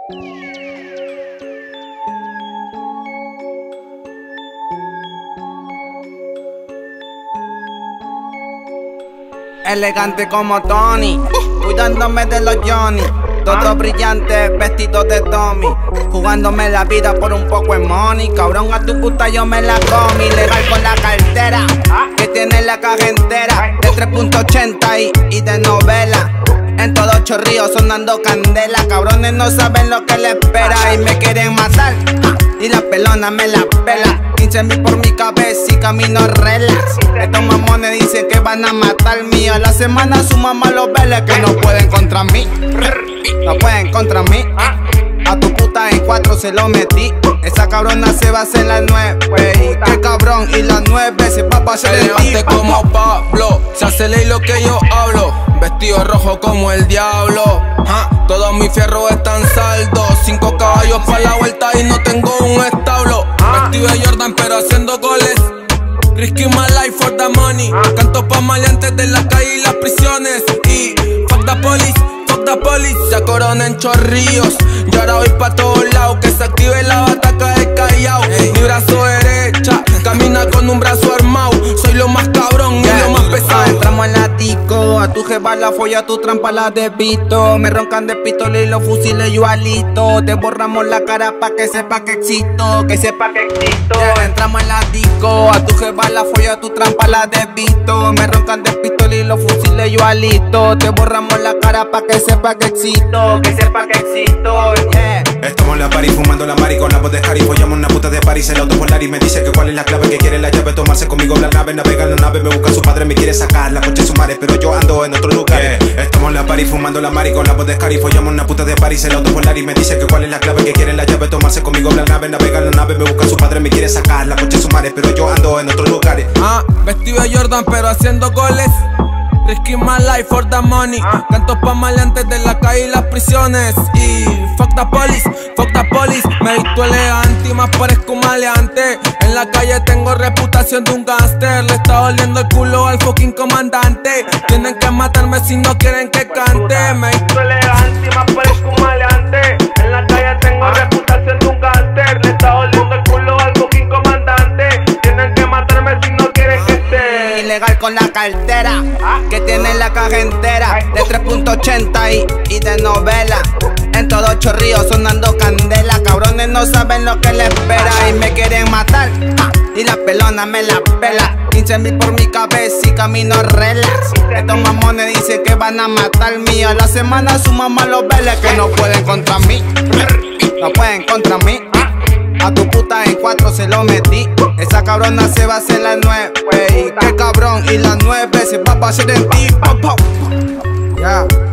Elegante como Tony, cuidándome de los Johnny. Todo brillante, vestido de Tommy. Jugándome la vida por un poco de money. Cabrón, a tu puta yo me la comí. Legal con la cartera, que tiene la caja entera. De 3.80 y de novela. En todo Chorrillo sonando candela. Cabrones no saben lo que les espera y me quieren matar. Y la pelona me la pela. 15.000 por mi cabeza y camino relax. Estos mamones dicen que van a matarme. A la semana su mamá los vele que no pueden contra mí. No pueden contra mí. A tu puta en 4 se lo metí. Esa cabrona se va a hacer la 9. Y qué cabrón, y la 9 se va a pasar el Elegante como Pablo, se hace ley lo que yo hablo. Vestido rojo como el diablo. Todos mis fierros están saldos. 5 caballos para la vuelta y no tengo un establo. Vestido de Jordan pero haciendo goles. Risking my life for the money. Canto pa' maleantes de la calle y las prisiones. Y fuck the police, fuck the police. Se coronan Chorrillos y ahora voy pa' todos lados. Que se active la bataca de Callao. Mi brazo derecha camina con un brazo armado. Soy lo más cabrón y lo más pesado. Entramos en la disco, a tu jeva la folla, a tu trampa la despito. Me roncan de pistola y los fusiles yo alito. Te borramos la cara pa' que sepa que existo, que sepa que existo. Entramos en la disco, a tu jeva la folla, a tu trampa la despito. Me roncan de pistola y los fusiles yo alito. Te borramos la cara pa' que sepa que existo, que sepa que existo, yeah. Estamos en la party fumando la mari con la voz de Harry. Follamos una puta de París, el auto polar y me dice que cuál es la clave, que quiere la llave, tomarse conmigo la nave, navega en la nave, me busca su padre, me quiere sacar la coche su madre, pero yo ando en otro lugar. Estamos en la party fumando la mari con la voz de Harry. Follamos una puta de París, el auto polar y me dice que cuál es la clave, que quiere la llave, tomarse conmigo la nave, navega en la nave, me busca su padre, me quiere sacar la coche su madre, pero yo ando en otros lugares. Vestido de Jordan pero haciendo goles. Risking my life for the money. Canto pa' maleantes de la calle y las prisiones. Y fuck the police, fuck the police. Me visto elegante y más parezco un maleante. En la calle tengo reputación de un gangster. Le está oliendo el culo al fucking comandante. Tienen que matarme si no quieren que cante. Me visto elegante y más parezco un maleante. En la calle tengo reputación de un gangster. Le está oliendo el culo al fucking comandante. Tienen que matarme si no quieren que esté. Ilegal con la cartera, que tiene la caja entera. De 3.80 y de novela. En todo Chorrillo sonando candela. Cabrones no saben lo que les espera y me quieren matar. Y la pelona me la pela. 15.000 por mi cabeza y camino relax. Estos mamones dicen que van a matarme. A la semana su mamá los vele que no pueden contra mí. No pueden contra mí. A tu puta en 4 se lo metí. Esa cabrona se va a hacer la 9. Y qué cabrón, y la 9 se va a pasar en ti. Ya.